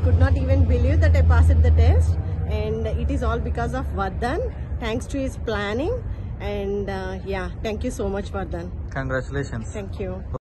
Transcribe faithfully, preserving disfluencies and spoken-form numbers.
could not even believe that I passed the test, and it is all because of Vardhan, thanks to his planning. And uh, yeah, thank you so much, Vardhan. Congratulations. Thank you.